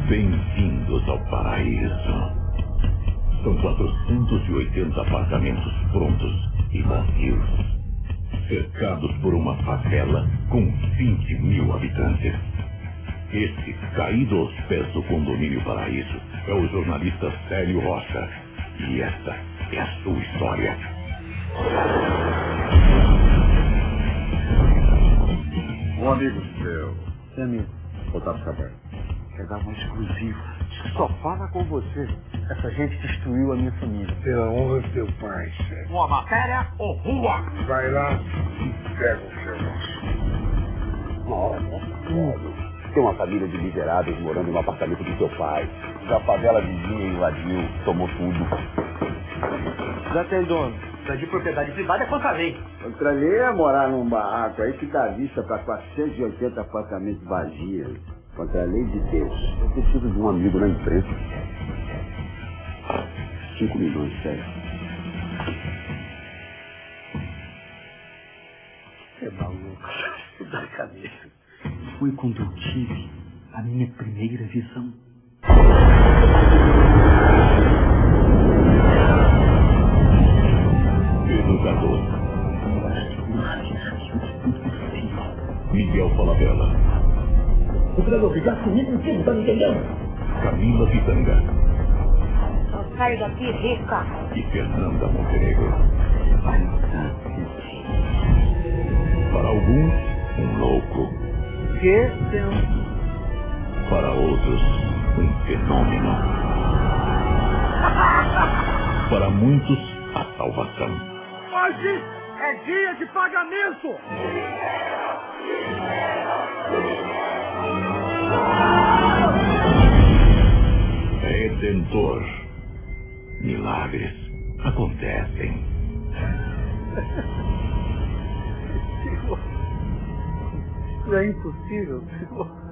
Bem-vindos ao paraíso. São 480 apartamentos prontos e vazios, cercados por uma favela com 20.000 habitantes. Esse, caído aos pés do condomínio Paraíso, é o jornalista Célio Rocha. E esta é a sua história. Um amigo seu. Que amigo? Otávio Cabral. Quer dar um exclusivo. Só fala com você. Essa gente destruiu a minha família. Pela honra do teu pai, chefe. Uma matéria ou rua? Vai lá e pega o seu nosso. Nossa, tem uma família de miseráveis morando no apartamento do seu pai. A favela vizinha invadiu, tomou tudo. Já tem dono. Isso de propriedade privada é contra a lei. Contra a lei é morar num barraco aí que dá vista para 480 apartamentos vazios. Contra a lei de Deus. Eu preciso de um amigo na imprensa. 5 milhões, sério. Você é maluco. Isso dá cabeça. Foi quando eu tive a minha primeira visão. Pedro Cardoso, Miguel Falabella, Você vai obrigar comigo em cima, tá me entendendo? Camila Pitanga Eu saio daqui rica. e Fernanda Montenegro. Para alguns, um louco. Que Deus. Para outros, um fenômeno. Para muitos, a salvação. Hoje é dia de pagamento! Redentor. Milagres acontecem. Senhor, isso é impossível, Senhor.